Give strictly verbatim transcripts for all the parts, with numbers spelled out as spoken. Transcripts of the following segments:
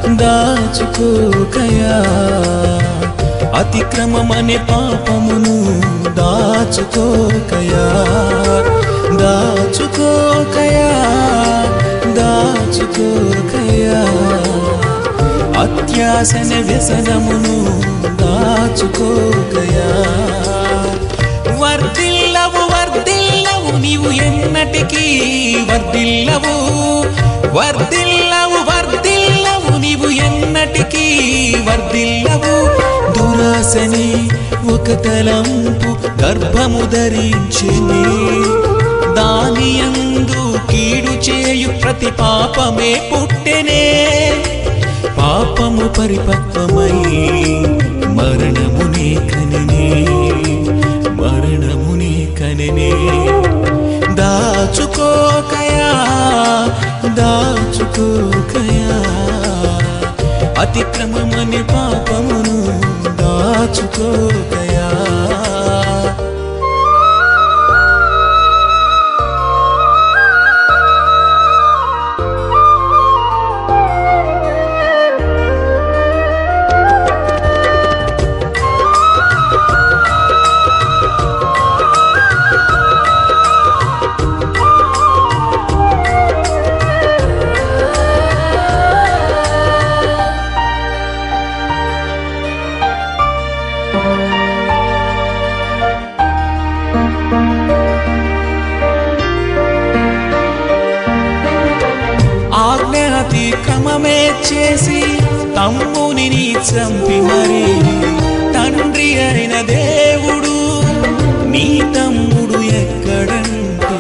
దాచుకోకయా అతిక్రమమనే పాపమును దాచుకోకయా దాచుకోకయా దాచుకోకయా అత్యాశనే వ్యసనమును దాచుకోకయా వర్ధిల్లవు వర్ధిల్లవు నీవు ఎన్నటికీ వర్ధిల్లవు వర్ధిల్లవు వర్ధిల్లవు నీవు ఎన్నటికీ వర్ధిల్లవు దురాశని ఒక తలంపు గర్భము ధరించెని దాని యందు కీడు చేయు ప్రతి పాపమే పుట్టెనే పాపము పరిపక్వమై మరణమునే కనెనే మరణమునే కనెనే దాచుకోకయా దాచుకోకయా అతిక్రమమనే పాపమును దాచుకోకయా ఆజ్ఞాతిక్రమమే చేసి తమ్ముని చంపి మరి తండ్రి అయిన దేవుడు నీ తమ్ముడు ఎక్కడంటే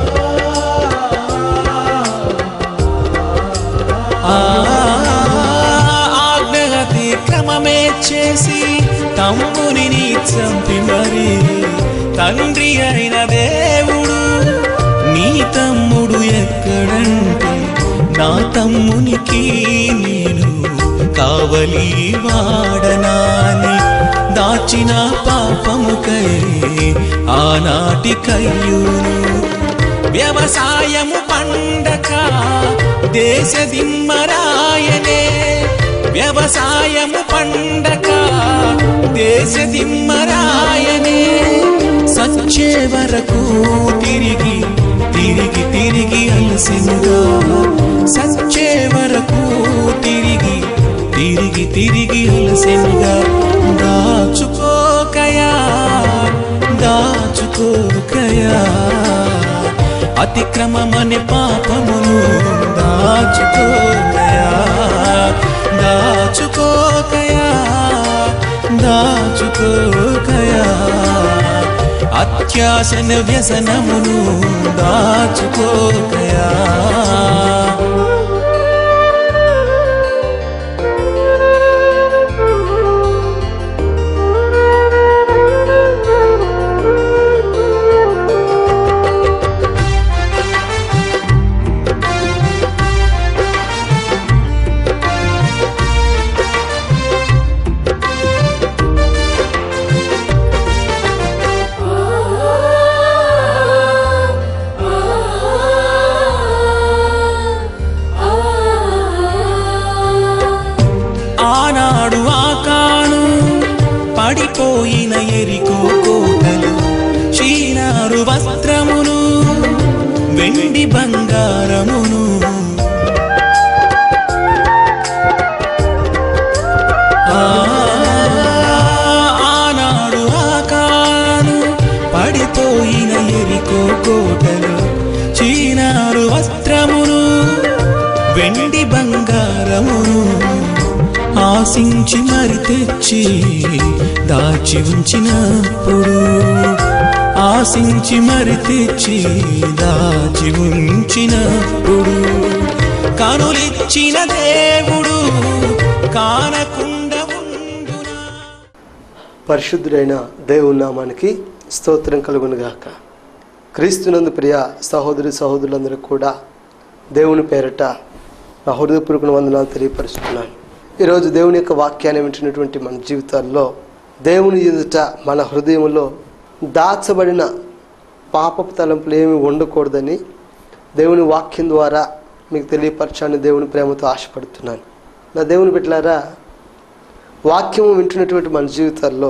ఆజ్ఞాతిక్రమమే చేసి తమ్ముని చంపి మరి తండ్రి అయిన దేవుడు నీ తమ్ముడు ఎక్కడంటే నా తమ్మునికి నేను కావలి వాడనాని దాచిన పాపముకై ఆనాటి కయ్యూను వ్యవసాయము పండక దేశ దిమ్మరాయనే వ్యవసాయము పండక దేశ దిమ్మరాయనే సచ్చే వరకు తిరిగి తిరిగి తిరిగి అలసినుగా సచ్చే వరకు తిరిగి తిరిగి తిరిగి అలసినుగా దాచుకోకయా దాచుకోకయా అతిక్రమమనే పాపమును దాచుకోకయా దాచుకోకయా దాచుకోకయా అత్యాశన వ్యసనమును దాచుకోకయా ఆనాడు ఆకాను పడిపోయిన ఎరికో కోటలు చీనారు వస్త్రమును వెండి బంగారమును ఆనాడు ఆకాను పడిపోయిన ఎరికో కోటలు చీనారు వస్త్రమును వెండి బంగారమును ఆశించి మరి తెచ్చి దాచి ఉంచినప్పుడు ఆశించి మరి తెచ్చి దాచి ఉంచినప్పుడు కనులిచ్చిన దేవుడు కానకుండా ఉండునా. పరిశుద్ధుడైన దేవుని నామానికి స్తోత్రం కలుగునుగాక. క్రీస్తునందు ప్రియ సహోదరి సహోదరులందరూ కూడా దేవుని పేరట నా హృదయపూర్వక వందనాలు తెలియపరుస్తున్నాను. ఈరోజు దేవుని యొక్క వాక్యాన్ని వింటున్నటువంటి మన జీవితాల్లో దేవుని ఎదుట మన హృదయంలో దాచబడిన పాపపు తలంపులు ఏమి ఉండకూడదని దేవుని వాక్యం ద్వారా మీకు తెలియపరచాలని దేవుని ప్రేమతో ఆశపడుతున్నాను. నా దేవుని బిడ్డలారా, వాక్యం వింటున్నటువంటి మన జీవితాల్లో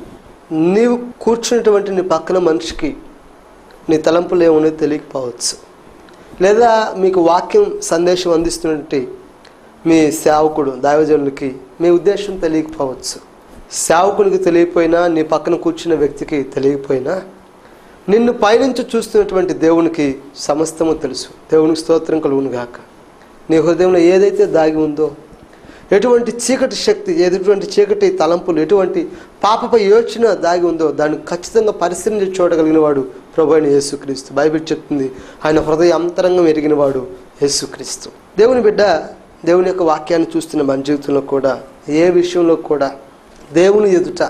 నీవు కూర్చున్నటువంటి నీ పక్కన మనిషికి నీ తలంపులు ఏమో తెలియకపోవచ్చు, లేదా మీకు వాక్యం సందేశం అందిస్తున్నటువంటి మీ సేవకుడు దైవజనులకి మీ ఉద్దేశం తెలియకపోవచ్చు. సేవకునికి తెలియకపోయినా, నీ పక్కన కూర్చున్న వ్యక్తికి తెలియకపోయినా, నిన్ను పైనుంచి చూస్తున్నటువంటి దేవునికి సమస్తము తెలుసు. దేవునికి స్తోత్రం కలుగును గాక. నీ హృదయంలో ఏదైతే దాగి ఉందో, ఎటువంటి చీకటి శక్తి, ఎటువంటి చీకటి తలంపులు, ఎటువంటి పాపపై యోచన దాగి ఉందో దాన్ని ఖచ్చితంగా పరిశీలించి చూడగలిగిన వాడు ప్రభు అయిన యేసుక్రీస్తు. బైబిల్ చెప్తుంది, ఆయన హృదయ అంతరంగం ఎరిగిన వాడు యేసుక్రీస్తు. దేవుని బిడ్డ, దేవుని యొక్క వాక్యాన్ని చూస్తున్న మన జీవితంలో కూడా ఏ విషయంలో కూడా దేవుని ఎదుట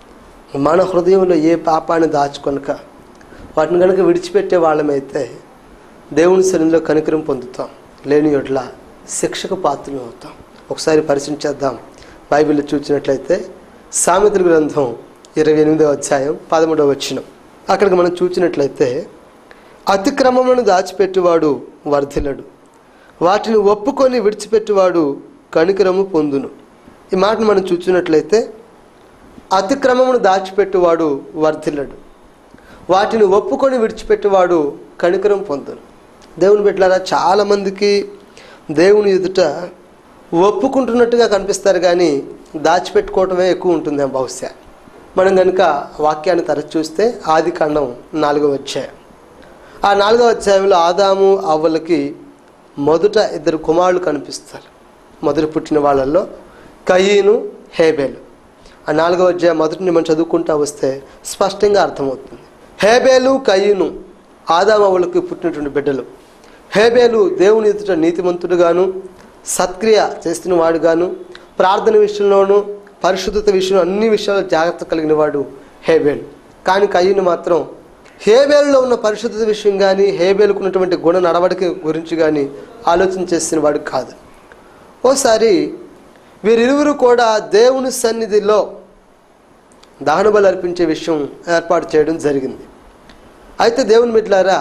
మన హృదయంలో ఏ పాపాన్ని దాచుకొనక వాటిని కనుక విడిచిపెట్టే వాళ్ళమైతే దేవుని సన్నిధిలో కనికరం పొందుతాం, లేని యెడల శిక్షకు పాత్రలు అవుతాం. ఒకసారి పరిశీలించేద్దాం. బైబిల్లో చూసినట్లయితే సామెతల గ్రంథం ఇరవై ఎనిమిదవ అధ్యాయం పదమూడవ వచనం. అక్కడికి మనం చూసినట్లయితే, అతిక్రమములను దాచిపెట్టువాడు వర్ధిల్లడు, వాటిని ఒప్పుకొని విడిచిపెట్టువాడు కనికరము పొందును. ఈ మాటను మనం చూసినట్లయితే, అతిక్రమమును దాచిపెట్టువాడు వర్ధిల్లడు, వాటిని ఒప్పుకొని విడిచిపెట్టువాడు కనికరం పొందును. దేవుని బిడ్డలారా, చాలామందికి దేవుని ఎదుట ఒప్పుకుంటున్నట్టుగా కనిపిస్తారు, కానీ దాచిపెట్టుకోవటమే ఎక్కువ ఉంటుంది బహుశా. మనం కనుక వాక్యాన్ని తరచు చూస్తే ఆది కాండం నాలుగవ అధ్యాయం, ఆ నాలుగవ అధ్యాయంలో ఆదాము అవ్వలకి మొదట ఇద్దరు కుమారులు కనిపిస్తారు. మొదట పుట్టిన వాళ్ళల్లో కయీను, హేబేలు. ఆ నాలుగవ అధ్యాయం మొదటిని మనం చదువుకుంటా వస్తే స్పష్టంగా అర్థమవుతుంది. హేబేలు, కయీను ఆదాము అవ్వలకు పుట్టినటువంటి బిడ్డలు. హేబేలు దేవుని ఎదుట నీతిమంతుడుగాను, సత్క్రియ చేస్తున్న వాడుగాను, ప్రార్థన విషయంలోనూ పరిశుద్ధత విషయంలో అన్ని విషయాల్లో జాగ్రత్త కలిగిన వాడు హేబేలు. కానీ కయీను మాత్రం హేబేలులో ఉన్న పరిశుద్ధత విషయం కానీ, హేబేలుకు ఉన్నటువంటి గుణ నడవడిక గురించి కానీ ఆలోచన చేసిన వాడు కాదు. ఓసారి వీరిరువురు కూడా దేవుని సన్నిధిలో దహన బలి అర్పించే విషయం ఏర్పాటు చేయడం జరిగింది. అయితే దేవుని బిడ్డలారా,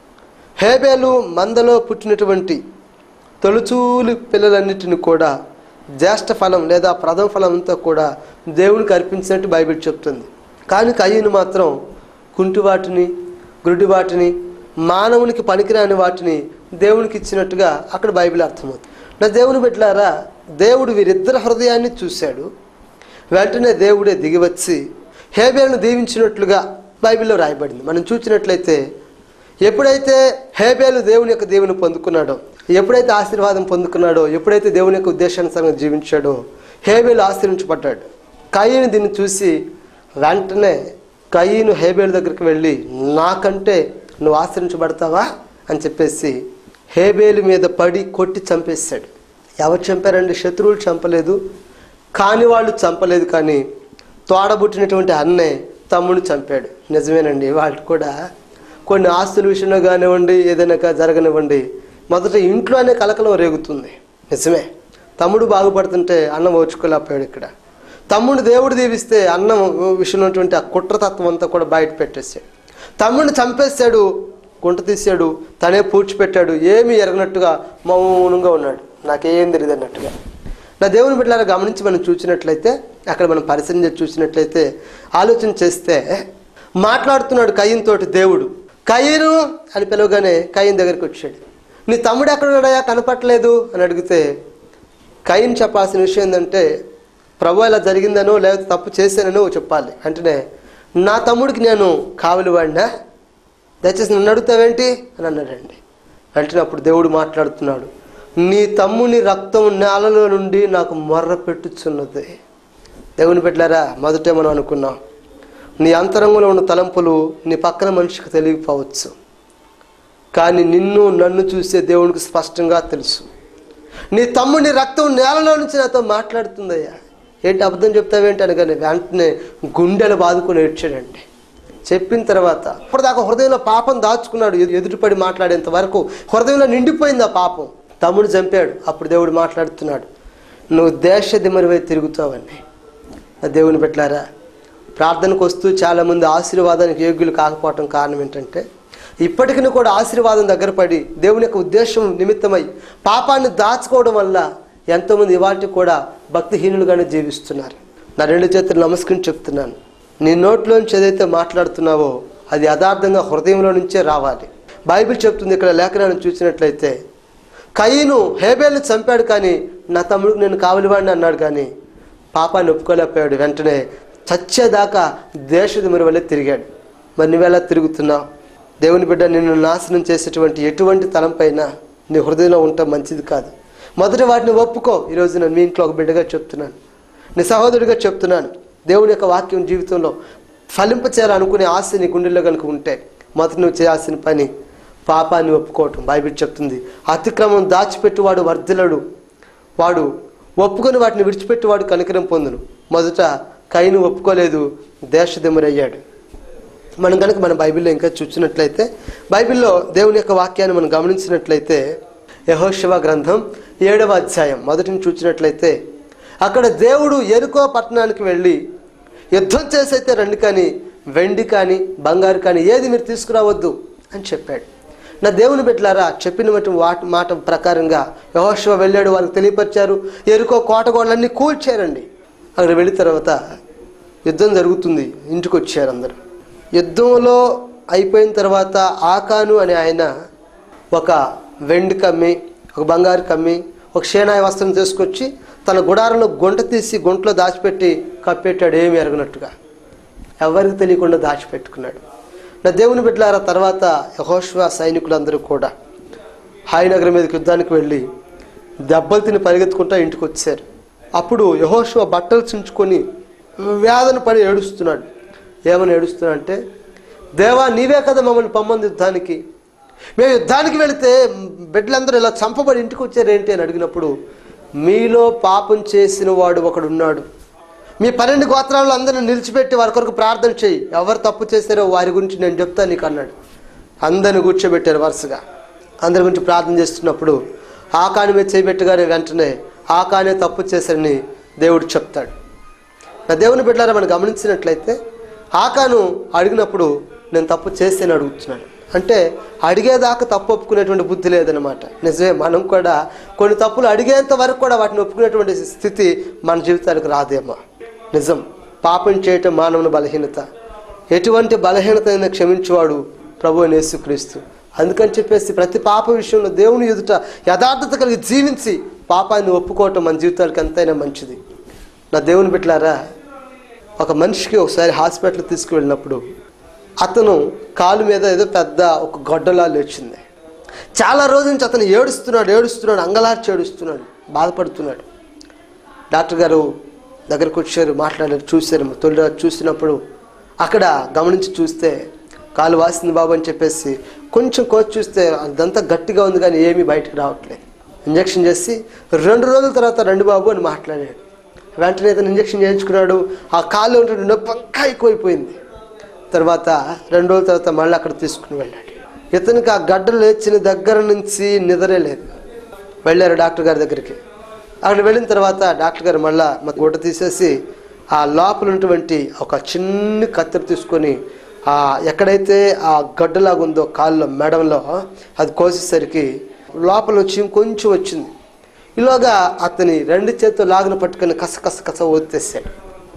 హేబేలు మందలో పుట్టినటువంటి తొలుచూలు పిల్లలన్నిటిని కూడా జ్యేష్ఠ ఫలం లేదా ప్రథమ ఫలం అంతా కూడా దేవునికి అర్పించినట్టు బైబిల్ చెప్తుంది. కానీ కయీను మాత్రం కుంటి వాటిని, గుడ్డి వాటిని, మానవునికి పనికిరాని వాటిని దేవునికి ఇచ్చినట్టుగా అక్కడ బైబిల్ అర్థమవుతుంది. నా దేవుని బిడ్డలారా, దేవుడు వీరిద్దరి హృదయాన్ని చూశాడు. వెంటనే దేవుడే దిగివచ్చి హేబేలును దీవించినట్లుగా బైబిల్లో రాయబడింది. మనం చూసినట్లయితే, ఎప్పుడైతే హేబేలు దేవుని యొక్క దేవుని పొందుకున్నాడో, ఎప్పుడైతే ఆశీర్వాదం పొందుకున్నాడో, ఎప్పుడైతే దేవుని యొక్క ఉద్దేశానుసారంగా జీవించాడో హేబేలు ఆశీర్వించబడ్డాడు. కయీను దీన్ని చూసి వెంటనే కయీను హేబేలు దగ్గరికి వెళ్ళి, నాకంటే నువ్వు ఆశీర్వించబడతావా అని చెప్పేసి హేబేలు మీద పడి కొట్టి చంపేశాడు. ఎవరు చంపారండి? శత్రువులు చంపలేదు, కాని వాళ్ళు చంపలేదు, కానీ తోడబుట్టినటువంటి అన్నే తమ్ముడు చంపాడు. నిజమేనండి, వాళ్ళు కూడా కొన్ని ఆస్తుల విషయంలో కానివ్వండి, ఏదైనా జరగనివ్వండి, మొదట ఇంట్లోనే కలకలం రేగుతుంది. నిజమే, తమ్ముడు బాగుపడుతుంటే అన్నం ఓచుకోలేకపోయాడు. ఇక్కడ తమ్ముడు దేవుడు దీవిస్తే అన్నం విషయంలో ఉన్నటువంటి ఆ కుట్రతత్వం అంతా కూడా బయట పెట్టేశాడు. తమ్ముడిని చంపేశాడు, గుంట తీసాడు, తనే పూడ్చిపెట్టాడు, ఏమీ ఎరగనట్టుగా మౌనంగా ఉన్నాడు, నాకేం తెలియదు అన్నట్టుగా. నా దేవుని బిడ్డలారా, గమనించి మనం చూసినట్లయితే, అక్కడ మనం పరిశీలన చూసినట్లయితే, ఆలోచన చేస్తే మాట్లాడుతున్నాడు కయీను తోటి దేవుడు. కయీను అని పిలవగానే కయీను దగ్గరికి వచ్చాడు. నీ తమ్ముడు ఎక్కడున్నాడయా, కనపట్లేదు అని అడిగితే, కయీను చెప్పాల్సిన విషయం ఏంటంటే, ప్రభు ఇలా జరిగిందనో లేకపోతే తప్పు చేశానో చెప్పాలి. అంటేనే, నా తమ్ముడికి నేను కావలి వాడినా, దయచేసి నన్ను అడుగుతావేంటి అని అన్నాడండి. అంటే అప్పుడు దేవుడు మాట్లాడుతున్నాడు, నీ తమ్ముని రక్తం నేలలో నుండి నాకు మొర్ర పెట్టుచున్నది. దేవుని బిడ్డలారా, మొదటే మనం అనుకున్నాం, నీ అంతరంగంలో ఉన్న తలంపులు నీ పక్కన మనిషికి తెలియకపోవచ్చు, కానీ నిన్ను నన్ను చూసే దేవునికి స్పష్టంగా తెలుసు. నీ తమ్ముని రక్తం నేలలో నుంచి నాతో మాట్లాడుతుందయ్యా. ఏంటి అబద్ధం చెప్తావేంటి అనగానే వెంటనే గుండెలు బాదుకొని ఏడ్చాడండి. చెప్పిన తర్వాత అప్పటిదాకా హృదయంలో పాపం దాచుకున్నాడు, ఎదుటిపడి మాట్లాడేంత వరకు హృదయంలో నిండిపోయింది ఆ పాపం. తమ్ముడు చంపాడు. అప్పుడు దేవుడు మాట్లాడుతున్నాడు, నువ్వు దేశ దిమరివై తిరుగుతావని. దేవుని బిడ్డలారా, ప్రార్థనకు వస్తూ చాలామంది ఆశీర్వాదానికి యోగ్యులు కాకపోవటం కారణం ఏంటంటే, ఇప్పటికీ కూడా ఆశీర్వాదం దగ్గర పడి దేవుని యొక్క ఉద్దేశం నిమిత్తమై పాపాన్ని దాచుకోవడం వల్ల ఎంతోమంది ఇవాళ కూడా భక్తిహీనులుగానే జీవిస్తున్నారు. నా రెండు చేతులు నమస్కరించి చెప్తున్నాను, నీ నోట్లోంచి ఏదైతే మాట్లాడుతున్నావో అది యథార్థంగా హృదయంలో నుంచే రావాలి. బైబిల్ చెప్తుంది, ఇక్కడ లేఖనాలను చూసినట్లయితే కయీను హేబేల్ని చంపాడు, కానీ నా తమ్ముడికి నేను కావలివాడిని అన్నాడు, కానీ పాపాన్ని ఒప్పుకోలేకపోయాడు. వెంటనే చచ్చేదాకా దేశదుమరి వల్లే తిరిగాడు. మరి నువ్వెలా తిరుగుతున్నావు? దేవుని బిడ్డ, నిన్ను నాశనం చేసేటువంటి ఎటువంటి తలంపైనా నీ హృదయంలో ఉండటం మంచిది కాదు. మొదటి వాటిని ఒప్పుకో. ఈరోజు నేను మీ ఇంట్లో ఒక బిడ్డగా చెప్తున్నాను, నీ సహోదరుడిగా చెప్తున్నాను. దేవుని యొక్క వాక్యం జీవితంలో ఫలింప చేయాలనుకునే ఆశ నీ గుండెల్లో కనుక ఉంటే మొదటి నువ్వు చేయాల్సిన పని పాపాన్ని ఒప్పుకోవటం. బైబిల్ చెప్తుంది, అతిక్రమం దాచిపెట్టువాడు వర్ధిలడు, వాడు ఒప్పుకొని వాటిని విడిచిపెట్టువాడు కనికరం పొందును. మొదట కయీను ఒప్పుకోలేదు, దేశదిమ్మరయ్యాడు. మనం కనుక మన బైబిల్లో ఇంకా చూసినట్లయితే, బైబిల్లో దేవుని యొక్క వాక్యాన్ని మనం గమనించినట్లయితే యెహోషువ గ్రంథం ఏడవ అధ్యాయం మొదటిని చూసినట్లయితే, అక్కడ దేవుడు యెరికో పట్టణానికి వెళ్ళి యుద్ధం చేసైతే రండి, కానీ వెండి కానీ బంగారు కానీ ఏది మీరు తీసుకురావద్దు అని చెప్పాడు. నా దేవుని బిడ్డలారా, చెప్పిన వాటి మాట ప్రకారంగా యెహోషువ వెళ్ళాడు, వారికి తెలియపరిచారు. యెరికో కోటగోడలన్నీ కూల్చారండి. అక్కడ వెళ్ళిన తర్వాత యుద్ధం జరుగుతుంది, ఇంటికి వచ్చారు అందరూ. యుద్ధంలో అయిపోయిన తర్వాత ఆకాను అనే ఆయన ఒక వెండి కమ్మి, ఒక బంగారు కమ్మి, ఒక షేనాయ వస్త్రం తీసుకొచ్చి తన గుడారంలో గుంట తీసి గుంటలో దాచిపెట్టి కప్పెట్టాడు, ఏమి ఎరగనట్టుగా. ఎవరికి తెలియకుండా దాచిపెట్టుకున్నాడు. నా దేవుని బిడ్డలారా, తర్వాత యెహోషువ సైనికులందరూ కూడా హాయి నగరం మీదకి యుద్ధానికి వెళ్ళి దెబ్బలు తిని పరిగెత్తుకుంటా ఇంటికి వచ్చారు. అప్పుడు యెహోషువ బట్టలు చించుకొని వేదన పడి ఏడుస్తున్నాడు. ఏమని ఏడుస్తున్నా అంటే, దేవా నీవే కదా మమ్మల్ని పొమ్మంది యుద్ధానికి, మేము యుద్ధానికి వెళితే బిడ్డలందరూ ఇలా చంపబడి ఇంటికి వచ్చారేంటి అని అడిగినప్పుడు, మీలో పాపం చేసిన వాడు ఒకడున్నాడు, మీ పన్నెండు గోత్రాలను అందరిని నిలిచిపెట్టి వారి కొరకు ప్రార్థన చేయి, ఎవరు తప్పు చేశారో వారి గురించి నేను చెప్తాను నీకు అన్నాడు. అందరిని కూర్చోబెట్టారు వరుసగా. అందరి గురించి ప్రార్థన చేస్తున్నప్పుడు ఆకాని మీద చేయబెట్టగానే వెంటనే ఆకానే తప్పు చేశారని దేవుడు చెప్తాడు. నా దేవుని బిడ్డలారా, మనం గమనించినట్లయితే ఆకాను అడిగినప్పుడు నేను తప్పు చేస్తేనే అడుగుతున్నాను అంటే, అడిగేదాకా తప్పు ఒప్పుకునేటువంటి బుద్ధి లేదనమాట. నిజమే, మనం కూడా కొన్ని తప్పులు అడిగేంత వరకు కూడా వాటిని ఒప్పుకునేటువంటి స్థితి మన జీవితానికి రాదేమో. నిజం, పాపం చేయటం మానవుని బలహీనత. ఎటువంటి బలహీనత క్షమించేవాడు ప్రభువు యేసుక్రీస్తు. అందుకని చెప్పేసి ప్రతి పాప విషయంలో దేవుని ఎదుట యథార్థత కలిగి జీవించి పాపాన్ని ఒప్పుకోవటం మన జీవితాలకు ఎంతైనా మంచిది. నా దేవుని బిడ్డలారా, ఒక మనిషికి ఒకసారి హాస్పిటల్ తీసుకువెళ్ళినప్పుడు అతను కాలు మీద ఏదో పెద్ద ఒక గొడ్డలా లేచింది. చాలా రోజుల నుంచి అతను ఏడుస్తున్నాడు ఏడుస్తున్నాడు అంగలార్చి ఏడుస్తున్నాడు, బాధపడుతున్నాడు. డాక్టర్ గారు దగ్గరకు వచ్చారు, మాట్లాడారు, చూశారు. తొలి చూసినప్పుడు అక్కడ గమనించి చూస్తే కాలు వాసింది బాబు అని చెప్పేసి కొంచెం కోసి చూస్తే అదంతా గట్టిగా ఉంది, కానీ ఏమీ బయటకు రావట్లేదు. ఇంజక్షన్ చేసి రెండు రోజుల తర్వాత రండి బాబు అని మాట్లాడాడు. వెంటనే అతను ఇంజక్షన్ చేయించుకున్నాడు. ఆ కాళ్ళు ఉంటే నొప్పి ఇంకా ఎక్కువైపోయింది. తర్వాత రెండు రోజుల తర్వాత మళ్ళీ అక్కడ తీసుకుని వెళ్ళాడు. ఇతనికి ఆ గడ్డలు లేచిన దగ్గర నుంచి నిద్రే లేదు. వెళ్ళారు డాక్టర్ గారి దగ్గరికి. అక్కడ వెళ్ళిన తర్వాత డాక్టర్ గారు మళ్ళీ గుడ్డ తీసేసి ఆ లోపల ఉన్నటువంటి ఒక చిన్న కత్తెర తీసుకొని ఆ ఎక్కడైతే ఆ గడ్డలాగా ఉందో కాళ్ళలో మెడంలో అది కోసేసరికి లోపల వచ్చి కొంచెం వచ్చింది. ఇలాగా అతని రెండు చేతులు లాగిన పట్టుకొని కస కస కస ఓతేసాడు.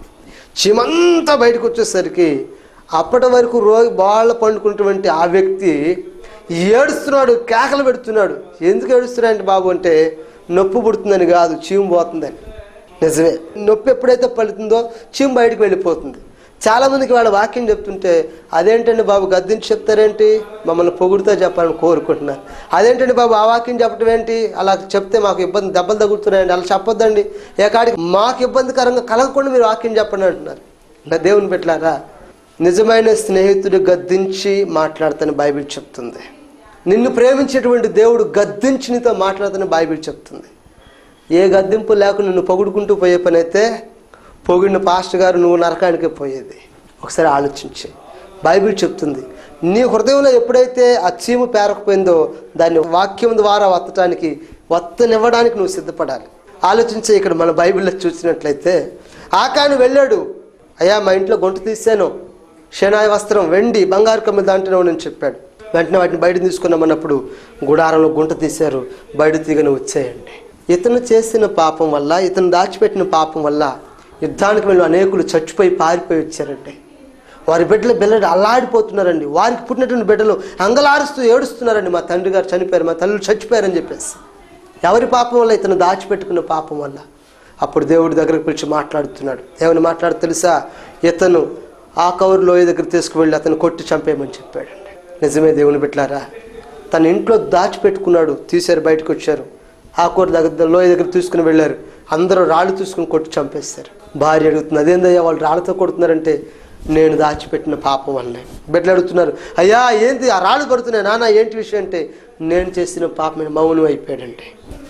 చీమంతా బయటకు వచ్చేసరికి అప్పటి వరకు రోజు బాళ్ళ పండుకున్నటువంటి ఆ వ్యక్తి ఏడుస్తున్నాడు, కేకలు పెడుతున్నాడు. ఎందుకు ఏడుస్తున్నాడంటే బాబు అంటే నొప్పి పుడుతుందని కాదు, చీము పోతుందని. నిజమే, నొప్పి ఎప్పుడైతే పడుతుందో చీము బయటకు వెళ్ళిపోతుంది. చాలామందికి వాళ్ళ వాక్యం చెప్తుంటే అదేంటండి బాబు గద్దించి చెప్తారేంటి, మమ్మల్ని పొగుడుతో చెప్పాలని కోరుకుంటున్నారు. అదేంటండి బాబు ఆ వాక్యం చెప్పడం ఏంటి, అలా చెప్తే మాకు ఇబ్బంది దెబ్బలు తగులుతున్నాయండి, అలా చెప్పొద్దండి, ఏ కాడికి మాకు ఇబ్బందికరంగా కలగకుండా మీరు వాక్యం చెప్పండి అంటున్నారు. నా దేవుని పెట్టారా, నిజమైన స్నేహితుడు గద్దించి మాట్లాడతాను బైబిల్ చెప్తుంది. నిన్ను ప్రేమించేటువంటి దేవుడు గద్దించి నీతో మాట్లాడతాను బైబిల్ చెప్తుంది. ఏ గద్దింపు లేకుండా నిన్ను పొగుడుకుంటూ పోయే పని అయితే పొగిడిన పాస్టర్ గారు నువ్వు నరకానికే పోయేది. ఒకసారి ఆలోచించి బైబిల్ చెప్తుంది, నీ హృదయంలో ఎప్పుడైతే ఆ చీము పేరకపోయిందో దాన్ని వాక్యం ద్వారా వత్తటానికి వత్తనివ్వడానికి నువ్వు సిద్ధపడాలి. ఆలోచించే ఇక్కడ మన బైబిల్లో చూసినట్లయితే ఆకాను వెళ్ళాడు, అయ్యా మా ఇంట్లో గొంతు తీసాను, షేనాయ వస్త్రం వెండి బంగారు కమ్మి దాంట్లో నేను చెప్పాడు. వెంటనే వాటిని బయట తీసుకున్నామన్నప్పుడు గుడారంలో గుంట తీశారు, బయట తీగని వచ్చేయండి. ఇతను చేసిన పాపం వల్ల, ఇతను దాచిపెట్టిన పాపం వల్ల యుద్ధానికి వెళ్ళి అనేకులు చచ్చిపోయి పారిపోయి వచ్చారండి. వారి బిడ్డలు బిల్లడి అల్లాడిపోతున్నారండి. వారికి పుట్టినటువంటి బిడ్డలు అంగలారుస్తూ ఏడుస్తున్నారండి, మా తండ్రి గారు చనిపోయారు, మా తల్లులు చచ్చిపోయారని చెప్పేసి. ఎవరి పాపం వల్ల? ఇతను దాచిపెట్టుకున్న పాపం వల్ల. అప్పుడు దేవుడి దగ్గరకు పిలిచి మాట్లాడుతున్నాడు. ఏమని మాట్లాడు తెలుసా? ఇతను ఆ కౌరు లోయ దగ్గర తీసుకువెళ్ళి అతను కొట్టి చంపేయమని చెప్పాడండి. నిజమే దేవుని బిడ్డలారా, తన ఇంట్లో దాచిపెట్టుకున్నాడు, తీశారు, బయటకు వచ్చారు. ఆ కూర దగ్గర లోయ దగ్గర తీసుకుని వెళ్ళారు, అందరూ రాళ్ళు తీసుకుని కొట్టి చంపేస్తారు. భార్య అడుగుతుంది, అదేందయ్యా వాళ్ళు రాళ్ళతో కొడుతున్నారంటే, నేను దాచిపెట్టిన పాపం వల్లే. బిడ్డలు అడుగుతున్నారు, అయ్యా ఏంటి ఆ రాళ్ళు పడుతున్నాయి నాన్న, ఏంటి విషయం అంటే, నేను చేసిన పాపం. మౌనం అయిపోయాడంటే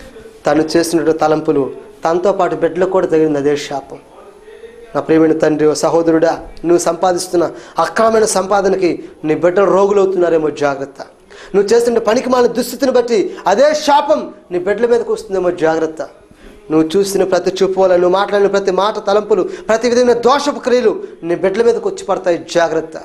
తను చేసిన తలంపులు తనతో పాటు బిడ్డలకు కూడా తగిలింది అదే శాపం. నా ప్రియమైన తండ్రి, సహోదరుడా, నువ్వు సంపాదిస్తున్న అక్రమమైన సంపాదనకి నీ బిడ్డలు రోగులవుతున్నారేమో జాగ్రత్త. నువ్వు చేస్తున్న పనికి మాలిన దుస్థితిని బట్టి అదే శాపం నీ బిడ్డల మీదకి వస్తుందేమో జాగ్రత్త. నువ్వు చూసిన ప్రతి చూపు వల్ల, నువ్వు మాట్లాడిన ప్రతి మాట, తలంపులు, ప్రతి విధమైన దోషపు క్రియలు నీ బిడ్డల మీదకి వచ్చి పడతాయి, జాగ్రత్త.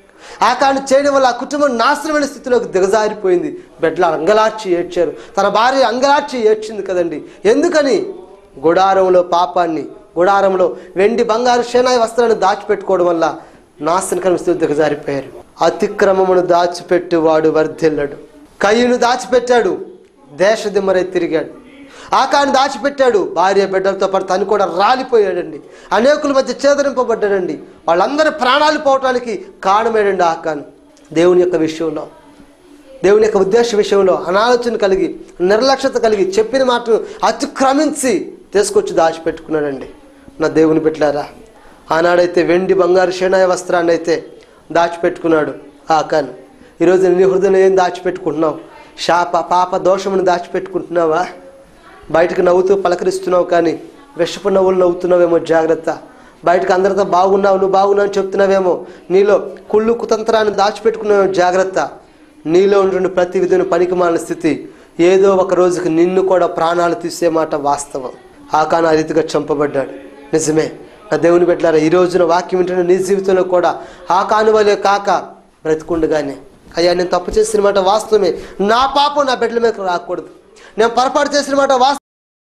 ఆ కారణం చేయడం వల్ల ఆ కుటుంబం నాశనమైన స్థితిలోకి దిగజారిపోయింది. బిడ్డలు అంగలార్చి ఏడ్చారు, తన భార్య అంగలార్చి ఏడ్చింది కదండి. ఎందుకని? గుడారంలో పాపాన్ని, గుడారంలో వెండి బంగారు షేనాయి వస్త్రాన్ని దాచిపెట్టుకోవడం వల్ల నాశనకరమైన స్థితిలో దిగజారిపోయారు. అతిక్రమమును దాచిపెట్టి వాడు వర్ధిల్లడు. కయ్యను దాచిపెట్టాడు, దేశ దిమ్మరై తిరిగాడు. ఆకాన్ని దాచిపెట్టాడు, భార్య బిడ్డలతో పాటు తను కూడా రాలిపోయాడండి. అనేకుల మధ్య చేదరింపబడ్డాడండి. వాళ్ళందరి ప్రాణాలు పోవటానికి కారణమేడండి ఆకాను. దేవుని యొక్క విషయంలో, దేవుని యొక్క ఉద్దేశ విషయంలో అనాలోచన కలిగి, నిర్లక్ష్యత కలిగి, చెప్పిన మాటను అతిక్రమించి తీసుకొచ్చి దాచిపెట్టుకున్నాడండి. నా దేవుని బిడ్డలారా, ఆనాడైతే వెండి బంగారు షేనాయ వస్త్రాన్ని అయితే దాచిపెట్టుకున్నాడు ఆకాను. ఈరోజు నీ హృదయంలో ఏం దాచిపెట్టుకుంటున్నావు? శాప పాప దోషమును దాచిపెట్టుకుంటున్నావా? బయటకు నవ్వుతూ పలకరిస్తున్నావు, కానీ విషపు నవ్వులు నవ్వుతున్నావేమో జాగ్రత్త. బయటకు అందరితో బాగున్నావు, నువ్వు బాగున్నావు అని చెప్తున్నావేమో, నీలో కుళ్ళు కుతంత్రాన్ని దాచిపెట్టుకున్నావేమో జాగ్రత్త. నీలో ఉంటున్న ప్రతి విధమైన పనికిమాలిన స్థితి ఏదో ఒక రోజుకి నిన్ను కూడా ప్రాణాలు తీసే మాట వాస్తవం. ఆకాను ఆ రీతిగా చంపబడ్డాడు. నిజమే నా దేవుని బిడ్డలారా, ఈ రోజున వాక్యం వింటున్న నీ జీవితంలో కూడా ఆకాను వలె కాక బ్రతికుండగానే, అయ్యా నేను తప్పు చేసిన మాట వాస్తవమే, నా పాపం నా బిడ్డల మీద రాకూడదు, నేను పొరపాటు చేసిన మాట వాస్తవం.